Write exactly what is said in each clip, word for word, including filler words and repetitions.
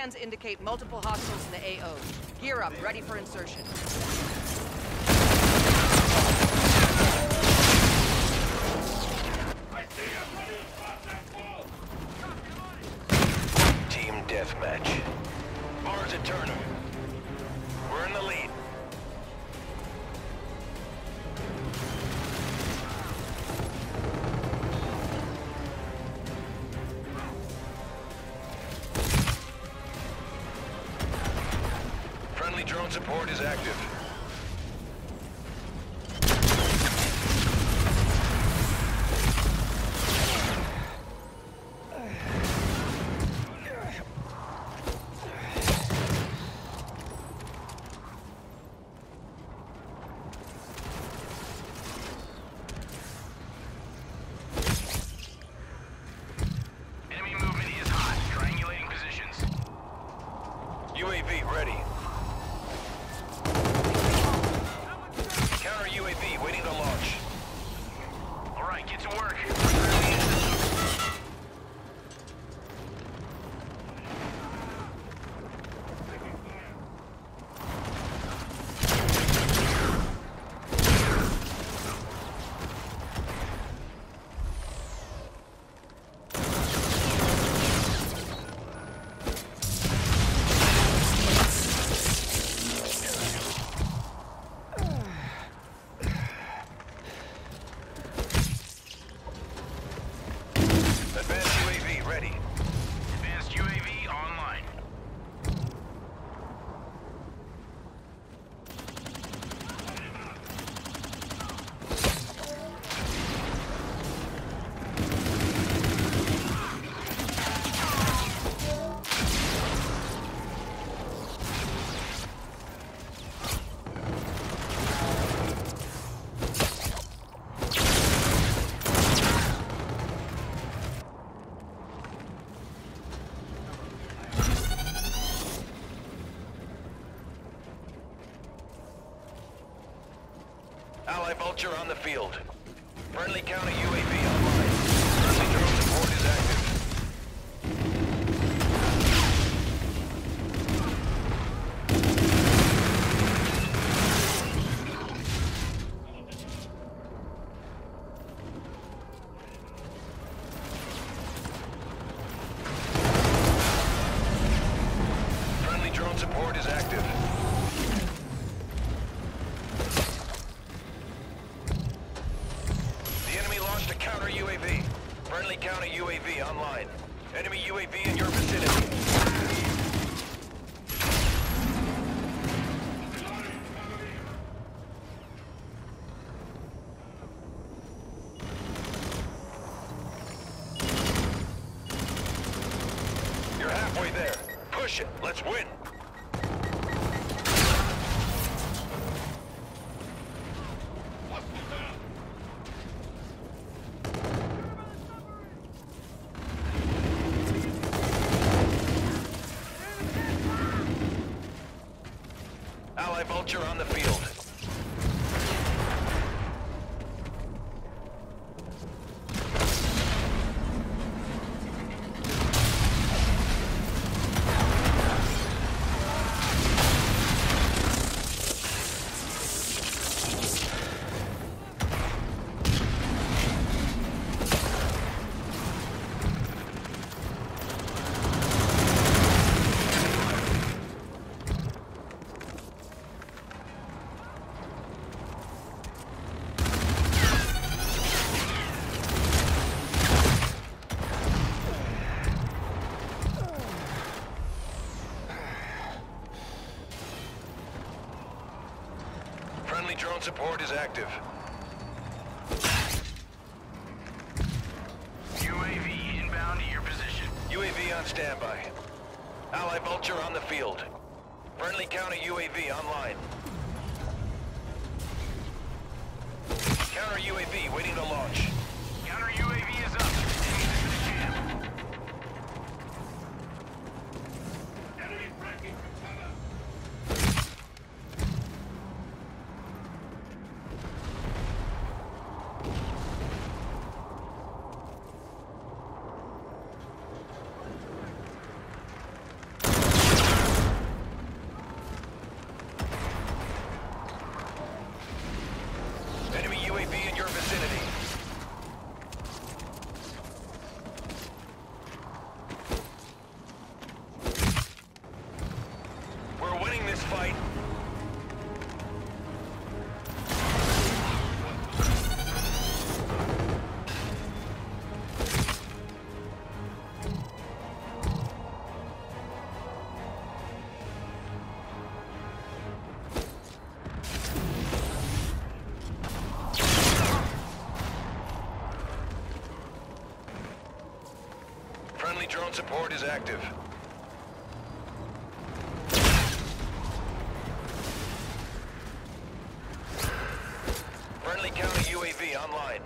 Scans indicate multiple hostiles in the A O. Gear up, ready for insertion. Team deathmatch. Mars a Turner. We're in the lead. Friendly drone support is active. U A V ready. Counter U A V waiting to launch. All right, get to work. Advanced U A V ready. Advanced U A V online. Ally Vulture on the field. Friendly counter U A V online. Friendly drone support is active. Friendly drone support is active. Launched a counter U A V. Friendly counter U A V online. Enemy U A V in your vicinity. You're halfway there. Push it. Let's win. Ally Vulture on the field. Friendly drone support is active. U A V inbound to your position. U A V on standby. Ally Vulture on the field. Friendly counter U A V online. Counter U A V waiting to launch. Counter U A V is up. Enemies in the jam. Enemy breaking from cover. support is active. Friendly counter U A V online.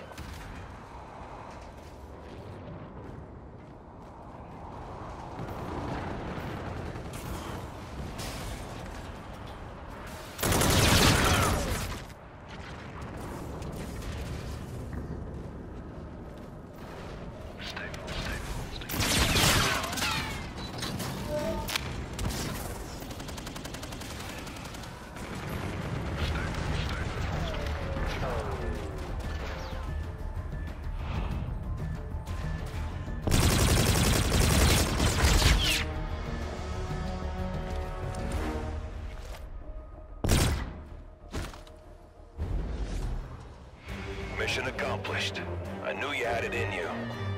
Mission accomplished. I knew you had it in you.